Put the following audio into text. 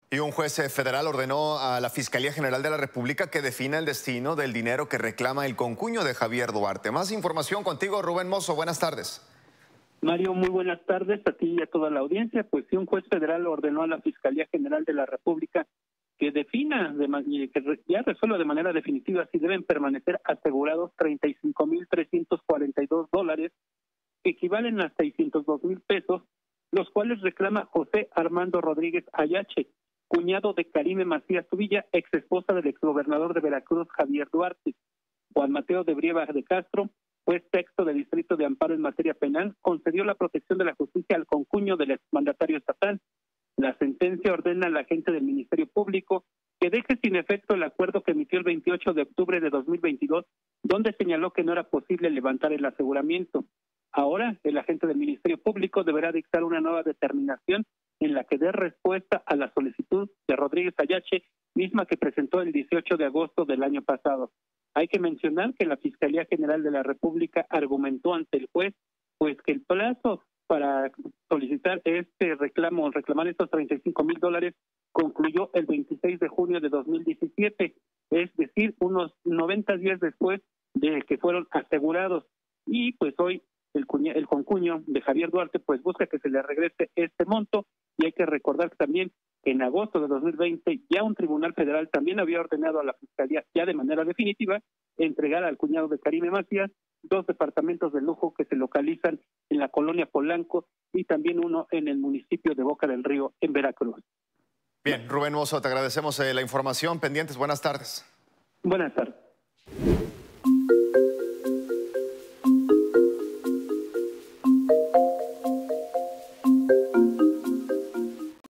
Y un juez federal ordenó a la Fiscalía General de la República que defina el destino del dinero que reclama el concuño de Javier Duarte. Más información contigo, Rubén Mozo. Buenas tardes. Mario, muy buenas tardes a ti y a toda la audiencia. Pues sí, un juez federal ordenó a la Fiscalía General de la República que defina, que ya resuelva de manera definitiva si deben permanecer asegurados $35,342, que equivalen a 602,000 pesos, los cuales reclama José Armando Rodríguez Ayache, cuñado de Karime Macías Tubilla, ex esposa del exgobernador de Veracruz, Javier Duarte. Juan Mateo de Brieva de Castro, juez sexto del Distrito de Amparo en materia penal, concedió la protección de la justicia al concuño del exmandatario estatal. La sentencia ordena al agente del Ministerio Público que deje sin efecto el acuerdo que emitió el 28 de octubre de 2022, donde señaló que no era posible levantar el aseguramiento. Ahora, el agente del Ministerio Público deberá dictar una nueva determinación en la que dé respuesta a la solicitud de Rodríguez Ayache, misma que presentó el 18 de agosto del año pasado. Hay que mencionar que la Fiscalía General de la República argumentó ante el juez pues que el plazo para solicitar este reclamo, reclamar estos $35,000, concluyó el 26 de junio de 2017, es decir, unos 90 días después de que fueron asegurados. Y pues hoy el concuño de Javier Duarte pues busca que se le regrese este monto, y hay que recordar también que en agosto de 2020 ya un tribunal federal también había ordenado a la Fiscalía ya de manera definitiva entregar al cuñado de Karime Macías 2 departamentos de lujo que se localizan en la colonia Polanco y también uno en el municipio de Boca del Río, en Veracruz. Bien, Rubén Mozo, te agradecemos la información. Pendientes, buenas tardes. Buenas tardes.